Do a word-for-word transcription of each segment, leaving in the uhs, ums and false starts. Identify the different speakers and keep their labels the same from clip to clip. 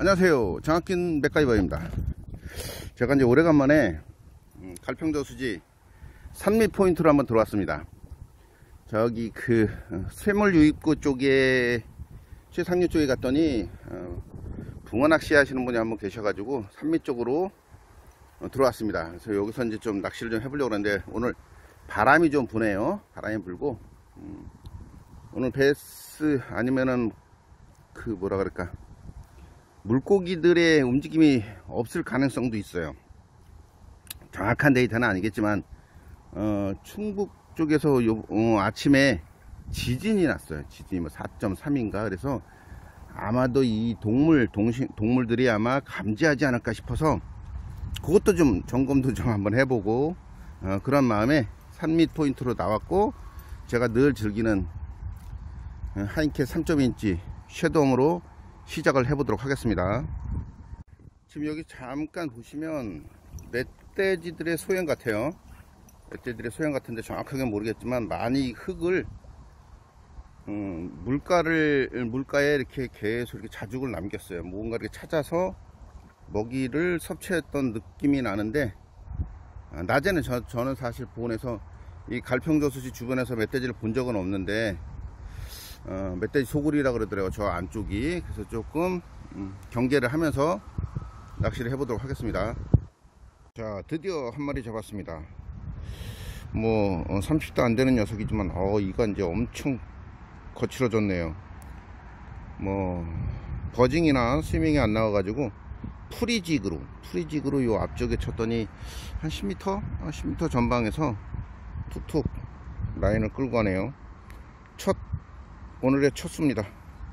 Speaker 1: 안녕하세요, 장학긴 맥가이버입니다. 제가 이제 오래간만에 갈평저수지 산밑 포인트로 한번 들어왔습니다. 저기 그 쇠물 유입구 쪽에 최상류 쪽에 갔더니 붕어 낚시 하시는 분이 한분 계셔가지고 산밑 쪽으로 들어왔습니다. 그래서 여기서 이제 좀 낚시를 좀 해보려고 하는데 오늘 바람이 좀 부네요. 바람이 불고 음, 오늘 베스 아니면은 그 뭐라 그럴까 물고기들의 움직임이 없을 가능성도 있어요. 정확한 데이터는 아니겠지만 어, 충북 쪽에서 요, 어, 아침에 지진이 났어요. 지진이 뭐 사 점 삼인가 그래서 아마도 이 동물 동식, 동물들이 아마 감지하지 않을까 싶어서 그것도 좀 점검도 좀 한번 해보고 어, 그런 마음에 산밑 포인트로 나왔고, 제가 늘 즐기는 하인캐 삼 점 이 인치 섀도움으로 시작을 해보도록 하겠습니다. 지금 여기 잠깐 보시면 멧돼지들의 소형 같아요. 멧돼지들의 소형 같은데 정확하게 모르겠지만 많이 흙을 음, 물가를 물가에 이렇게 계속 이렇게 자죽을 남겼어요. 뭔가 이렇게 찾아서 먹이를 섭취했던 느낌이 나는데, 아, 낮에는 저, 저는 사실 보온에서 이 갈평저수지 주변에서 멧돼지를 본 적은 없는데 어, 멧돼지 소굴이라 그러더라고요, 저 안쪽이. 그래서 조금 음, 경계를 하면서 낚시를 해보도록 하겠습니다. 자, 드디어 한 마리 잡았습니다. 뭐 어, 삼십 도 안 되는 녀석이지만 어 이거 이제 엄청 거칠어졌네요. 뭐 버징이나 스위밍이 안 나와가지고 프리직으로 프리직으로 요 앞쪽에 쳤더니 한 십 미터 십 미터 전방에서 툭툭 라인을 끌고 가네요. 첫 오늘의 첫 수입니다.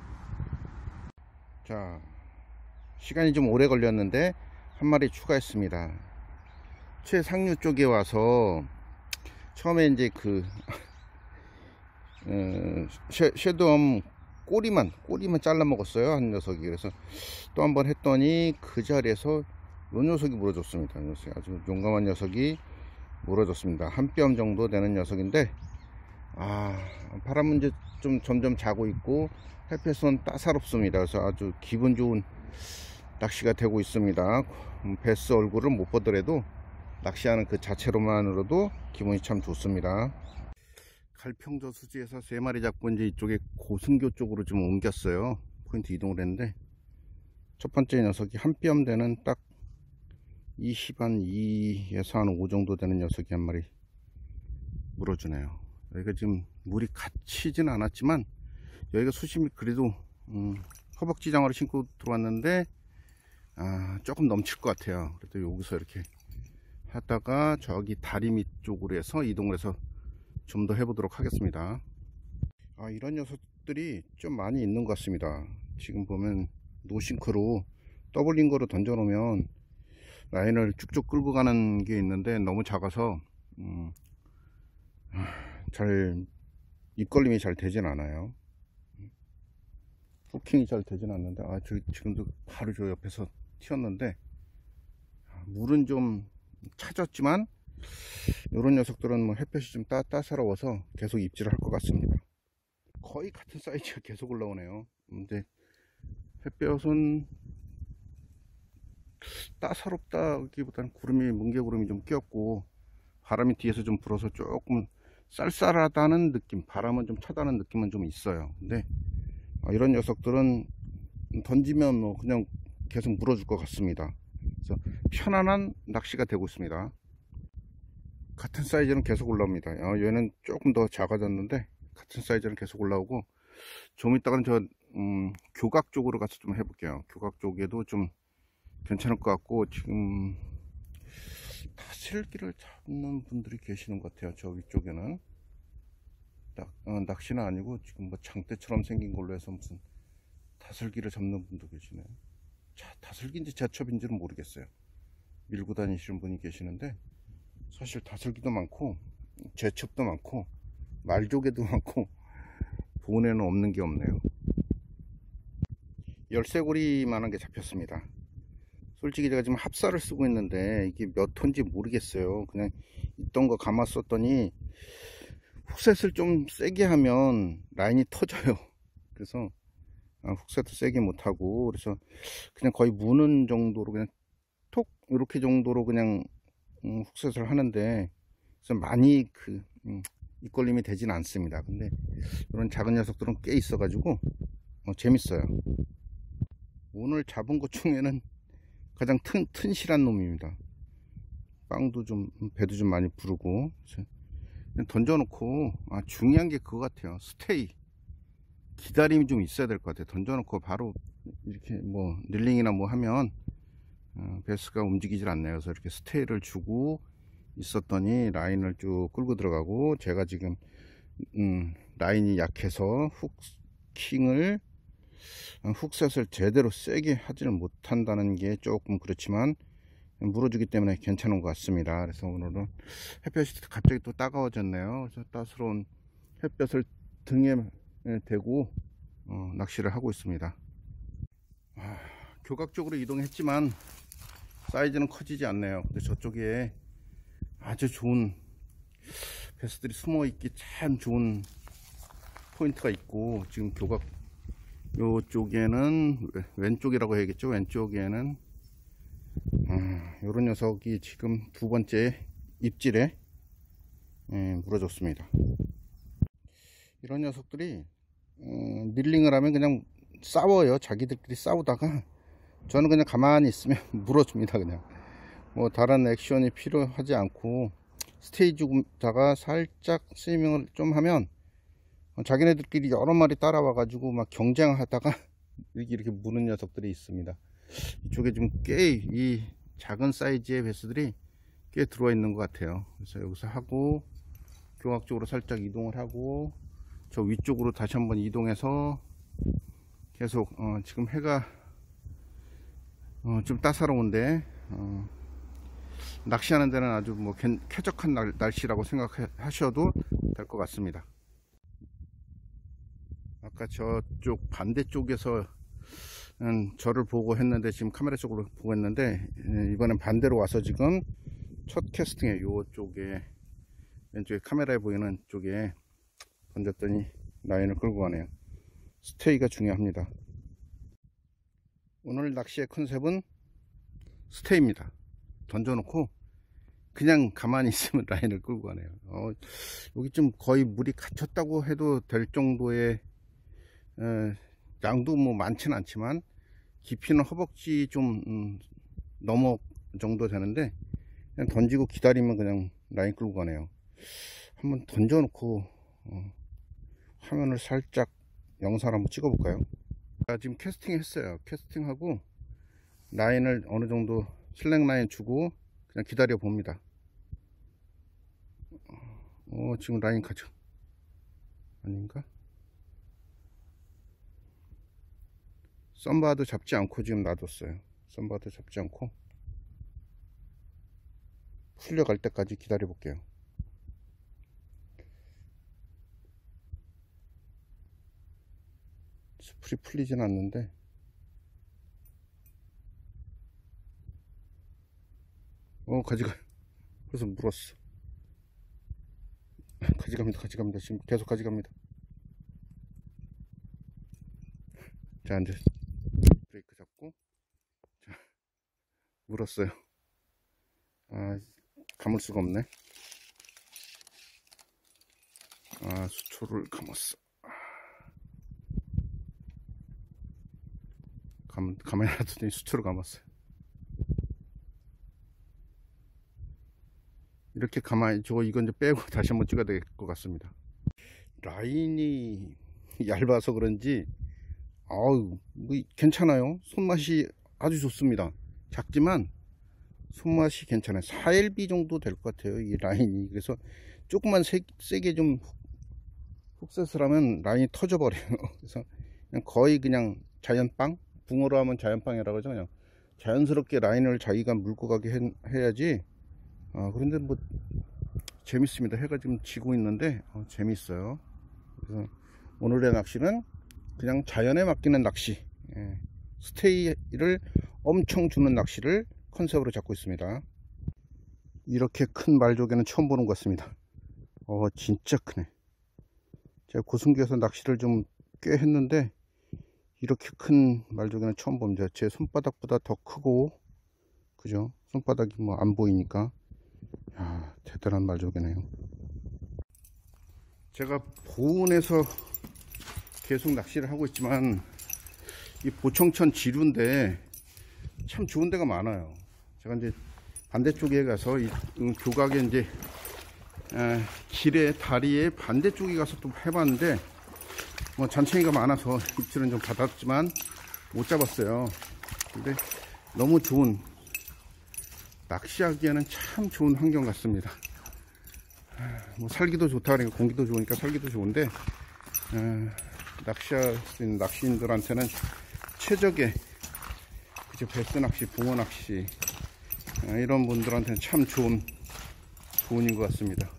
Speaker 1: 자, 시간이 좀 오래 걸렸는데 한 마리 추가했습니다. 최상류 쪽에 와서 처음에 이제 그 어, 섀도움 꼬리만 꼬리만 잘라 먹었어요, 한 녀석이. 그래서 또 한번 했더니 그 자리에서 이 녀석이 물어줬습니다. 이 녀석이 아주 용감한 녀석이 물어줬습니다. 한 뼘 정도 되는 녀석인데, 아, 바람은 이제 좀 점점 자고 있고 햇볕은 따사롭습니다. 그래서 아주 기분 좋은 낚시가 되고 있습니다. 베스 얼굴을 못 보더라도 낚시하는 그 자체로만으로도 기분이 참 좋습니다. 갈평저수지에서 세 마리 잡고 이제 이쪽에 고승교 쪽으로 좀 옮겼어요. 포인트 이동을 했는데 첫 번째 녀석이 한 뼘 되는 딱 이십 한 이에서 한 오 정도 되는 녀석이 한 마리 물어주네요. 여기가 지금 물이 갇히진 않았지만 여기가 수심이 그래도 음, 허벅지 장화를 신고 들어왔는데 아, 조금 넘칠 것 같아요. 그래도 여기서 이렇게 하다가 저기 다리 밑 쪽으로 해서 이동을 해서 좀 더 해보도록 하겠습니다. 아, 이런 녀석들이 좀 많이 있는 것 같습니다. 지금 보면 노싱크로 더블링거로 던져 놓으면 라인을 쭉쭉 끌고 가는 게 있는데 너무 작아서 음, 잘 입걸림이 잘 되진 않아요. 후킹이 잘 되진 않는데, 아, 저 지금도 바로 저 옆에서 튀었는데 물은 좀 차졌지만 이런 녀석들은 뭐 햇볕이 좀 따, 따사로워서 계속 입질을 할 것 같습니다. 거의 같은 사이즈가 계속 올라오네요. 근데 햇볕은 따사롭다기보다는 구름이 뭉게구름이 좀 끼었고 바람이 뒤에서 좀 불어서 조금 쌀쌀하다는 느낌, 바람은 좀 차다는 느낌은 좀 있어요. 근데 이런 녀석들은 던지면 뭐 그냥 계속 물어줄 것 같습니다. 그래서 편안한 낚시가 되고 있습니다. 같은 사이즈는 계속 올라옵니다. 어, 얘는 조금 더 작아졌는데 같은 사이즈는 계속 올라오고, 좀 이따가는 저 음, 교각 쪽으로 가서 좀 해볼게요. 교각 쪽에도 좀 괜찮을 것 같고, 지금 다슬기를 잡는 분들이 계시는 것 같아요. 저 위쪽에는 낚, 어, 낚시는 아니고 지금 뭐 장대처럼 생긴 걸로 해서 무슨 다슬기를 잡는 분도 계시네요. 자, 다슬기인지 제첩인지는 모르겠어요. 밀고 다니시는 분이 계시는데 사실 다슬기도 많고 제첩도 많고 말조개도 많고 본에는 없는 게 없네요. 열쇠고리만한 게 잡혔습니다. 솔직히 제가 지금 합사를 쓰고 있는데 이게 몇 톤인지 모르겠어요. 그냥 있던 거 감아 썼더니 훅셋을 좀 세게 하면 라인이 터져요. 그래서 아, 훅셋도 세게 못하고, 그래서 그냥 거의 무는 정도로 그냥 톡 이렇게 정도로 그냥 음, 훅셋을 하는데, 그래서 많이 그 음, 입걸림이 되진 않습니다. 근데 이런 작은 녀석들은 꽤 있어 가지고 어, 재밌어요. 오늘 잡은 것 중에는 가장 튼, 튼실한 놈입니다. 빵도 좀, 배도 좀 많이 부르고. 그냥 던져놓고, 아, 중요한 게 그거 같아요. 스테이. 기다림이 좀 있어야 될 것 같아요. 던져놓고 바로 이렇게 뭐, 릴링이나 뭐 하면, 어, 베스가 움직이질 않네요. 그래서 이렇게 스테이를 주고 있었더니 라인을 쭉 끌고 들어가고, 제가 지금, 음, 라인이 약해서 훅킹을, 훅셋을 제대로 세게 하지를 못한다는 게 조금 그렇지만 물어주기 때문에 괜찮은 것 같습니다. 그래서 오늘은 햇볕이 갑자기 또 따가워졌네요. 그래서 따스러운 햇볕을 등에 대고 어, 낚시를 하고 있습니다. 아, 교각적으로 이동했지만 사이즈는 커지지 않네요. 근데 저쪽에 아주 좋은 베스들이 숨어 있기 참 좋은 포인트가 있고, 지금 교각 요쪽에는 왼쪽이라고 해야겠죠. 왼쪽에는 음, 요런 녀석이 지금 두 번째 입질에 예, 물어줬습니다. 이런 녀석들이 음, 밀링을 하면 그냥 싸워요. 자기들끼리 싸우다가 저는 그냥 가만히 있으면 물어줍니다. 그냥 뭐 다른 액션이 필요하지 않고 스테이지다가 살짝 스위밍을 좀 하면 자기네들끼리 여러 마리 따라와 가지고 막 경쟁하다가 이렇게 이렇게 무는 녀석들이 있습니다. 이쪽에 지금 꽤 이 작은 사이즈의 베스들이 꽤 들어와 있는 것 같아요. 그래서 여기서 하고 교각적으로 살짝 이동을 하고 저 위쪽으로 다시 한번 이동해서 계속 어 지금 해가 어 좀 따사로운데 어 낚시하는 데는 아주 뭐 쾌적한 날, 날씨라고 생각하셔도 될 것 같습니다. 아까 저쪽 반대쪽에서 저를 보고 했는데 지금 카메라 쪽으로 보고 했는데 이번엔 반대로 와서 지금 첫 캐스팅에 요쪽에 왼쪽에 카메라에 보이는 쪽에 던졌더니 라인을 끌고 가네요. 스테이가 중요합니다. 오늘 낚시의 컨셉은 스테이입니다. 던져놓고 그냥 가만히 있으면 라인을 끌고 가네요. 어, 여기 좀 거의 물이 갇혔다고 해도 될 정도의 에, 양도 뭐 많지는 않지만 깊이는 허벅지 좀 음, 넘어 정도 되는데 그냥 던지고 기다리면 그냥 라인 끌고 가네요. 한번 던져놓고 어, 화면을 살짝 영상 한번 찍어 볼까요? 자, 지금 캐스팅 했어요. 캐스팅하고 라인을 어느 정도 슬랙 라인 주고 그냥 기다려 봅니다. 어, 지금 라인 가죠. 아닌가? 썬바도 잡지 않고 지금 놔뒀어요. 썬바도 잡지 않고 풀려갈 때까지 기다려 볼게요. 스풀이 풀리진 않는데 어 가지가 그래서 물었어. 가지갑니다. 가지갑니다. 지금 계속 가지갑니다. 자, 이제 브레이크 잡고 자, 물었어요. 아, 감을 수가 없네. 아, 수초를 감았어. 감, 가만히 놔두더니 수초를 감았어요. 이렇게 가만히, 저거 이건 이제 빼고 다시 한번 찍어야 될 것 같습니다. 라인이 얇아서 그런지 아우 뭐 괜찮아요. 손맛이 아주 좋습니다. 작지만 손맛이 괜찮아요. 사 엘비 정도 될 것 같아요 이 라인이. 그래서 조금만 세, 세게 좀 훅셋을 하면 라인이 터져 버려요. 그래서 그냥 거의 그냥 자연빵, 붕어로 하면 자연빵이라고 하죠. 그냥 자연스럽게 라인을 자기가 물고 가게 해, 해야지. 아, 그런데 뭐 재밌습니다. 해가 지금 지고 있는데 어, 재밌어요. 그래서 오늘의 낚시는 그냥 자연에 맡기는 낚시, 예, 스테이를 엄청 주는 낚시를 컨셉으로 잡고 있습니다. 이렇게 큰 말조개는 처음 보는 것 같습니다. 어 진짜 크네. 제가 고승기에서 낚시를 좀 꽤 했는데 이렇게 큰 말조개는 처음 봅니다. 제 손바닥보다 더 크고, 그죠? 손바닥이 뭐 안 보이니까. 야, 대단한 말조개네요. 제가 보은에서 계속 낚시를 하고 있지만 이 보청천 지류인데 참 좋은 데가 많아요. 제가 이제 반대쪽에 가서 이 교각에 이제 에, 길에 다리에 반대쪽에 가서 또 해봤는데 뭐 잔챙이가 많아서 입질은 좀 받았지만 못 잡았어요. 근데 너무 좋은, 낚시하기에는 참 좋은 환경 같습니다. 뭐 살기도 좋다 그러니까 공기도 좋으니까 살기도 좋은데 에, 낚시할 수 있는 낚시인들한테는 최적의, 그죠, 베스 낚시, 붕어 낚시, 에, 이런 분들한테는 참 좋은 부분인 것 같습니다.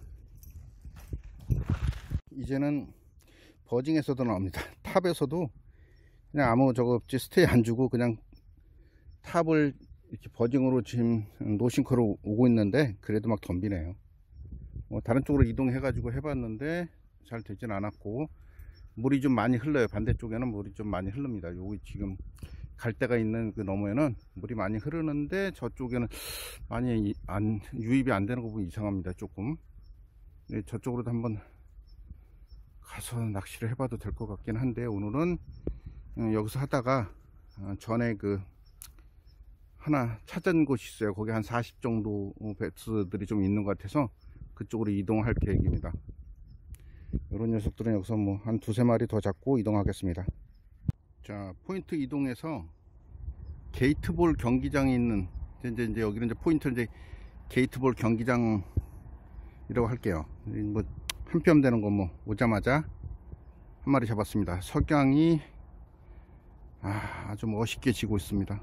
Speaker 1: 이제는 버징에서도 나옵니다. 탑에서도 그냥 아무 저거 없지 스테이 안 주고 그냥 탑을 이렇게 버징으로 지금 노싱커로 오고 있는데 그래도 막 덤비네요. 뭐 다른 쪽으로 이동해 가지고 해봤는데 잘 되진 않았고, 물이 좀 많이 흘러요. 반대쪽에는 물이 좀 많이 흐릅니다. 여기 지금 갈대가 있는 그 너머에는 물이 많이 흐르는데 저쪽에는 많이 안, 유입이 안 되는 거 보면 이상합니다. 조금. 네, 저쪽으로도 한번 가서 낚시를 해봐도 될 것 같긴 한데, 오늘은 여기서 하다가 전에 그 하나 찾은 곳이 있어요. 거기 한 사십 정도 배스들이 좀 있는 것 같아서 그쪽으로 이동할 계획입니다. 이런 녀석들은 여기서 뭐 한 두세 마리 더 잡고 이동하겠습니다. 자, 포인트 이동해서 게이트볼 경기장이 있는, 이제, 이제 여기는 이제 포인트 이제 게이트볼 경기장이라고 할게요. 뭐 한 뼘 되는 거 뭐 오자마자 한 마리 잡았습니다. 석양이 아, 아주 멋있게 지고 있습니다.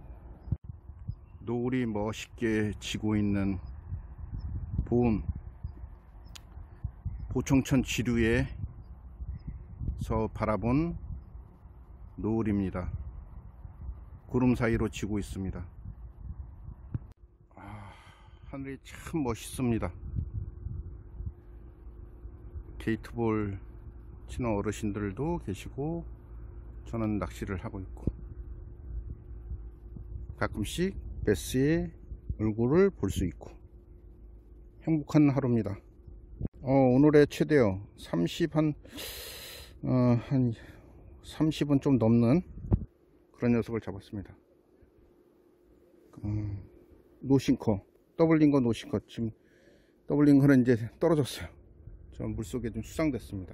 Speaker 1: 노을이 멋있게 지고 있는 보은 보청천 지류에서 바라본 노을입니다. 구름 사이로 지고 있습니다. 아, 하늘이 참 멋있습니다. 게이트볼 치는 어르신들도 계시고 저는 낚시를 하고 있고 가끔씩 베스의 얼굴을 볼 수 있고 행복한 하루입니다. 어, 오늘의 최대어 삼십 한, 어, 한 삼십은 좀 넘는 그런 녀석을 잡았습니다. 음, 노싱커, 더블링거 노싱커. 지금 더블링거는 이제 떨어졌어요. 저 물속에 좀 수상됐습니다.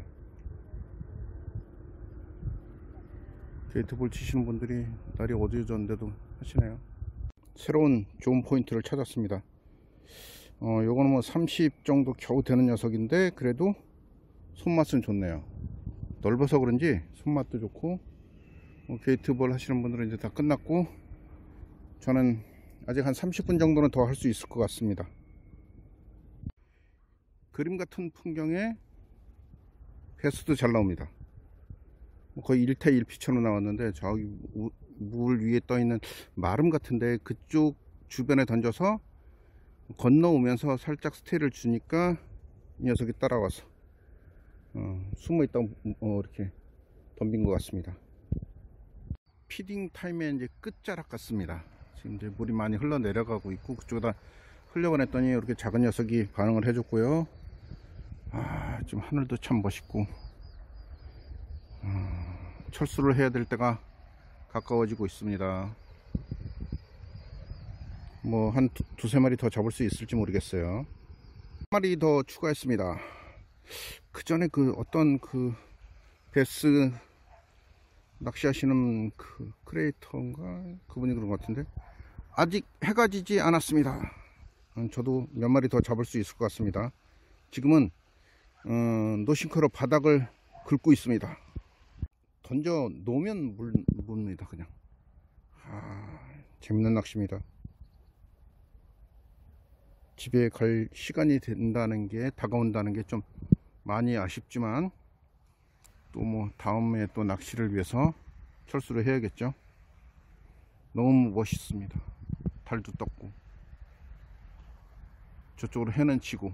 Speaker 1: 게이트볼 치시는 분들이 날이 어두워졌는데도 하시네요. 새로운 좋은 포인트를 찾았습니다. 어, 요거는 뭐 삼십 정도 겨우 되는 녀석인데 그래도 손맛은 좋네요. 넓어서 그런지 손맛도 좋고, 어, 게이트볼 하시는 분들은 이제 다 끝났고 저는 아직 한 삼십 분 정도는 더 할 수 있을 것 같습니다. 그림 같은 풍경에 배수도 잘 나옵니다. 거의 일태일피처럼 나왔는데 저기 물 위에 떠 있는 마름 같은데 그쪽 주변에 던져서 건너오면서 살짝 스테이를 주니까 이 녀석이 따라와서 어, 숨어있다 어, 이렇게 덤빈 것 같습니다. 피딩 타임의 이제 끝자락 같습니다. 지금 이제 물이 많이 흘러내려가고 있고 그쪽에다 흘려보냈더니 이렇게 작은 녀석이 반응을 해줬고요. 아, 지금 하늘도 참 멋있고 어, 철수를 해야 될 때가 가까워지고 있습니다. 뭐 한 두세 마리 더 잡을 수 있을지 모르겠어요. 한 마리 더 추가했습니다. 그 전에 그 어떤 그 베스 낚시하시는 그 크리에이터인가 그분이 그런 것 같은데 아직 해가 지지 않았습니다. 저도 몇 마리 더 잡을 수 있을 것 같습니다. 지금은 어, 노싱커로 바닥을 긁고 있습니다. 던져 놓으면 물, 묻니다 그냥. 아, 재밌는 낚시입니다. 집에 갈 시간이 된다는 게, 다가온다는 게 좀 많이 아쉽지만 또 뭐 다음에 또 낚시를 위해서 철수를 해야겠죠. 너무 멋있습니다. 달도 떴고 저쪽으로 해는 치고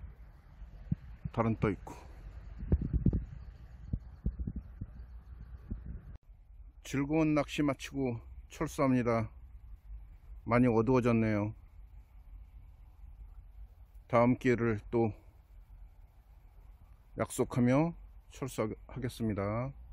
Speaker 1: 달은 떠 있고 즐거운 낚시 마치고 철수합니다. 많이 어두워졌네요. 다음 기회를 또 약속하며 철수하겠습니다.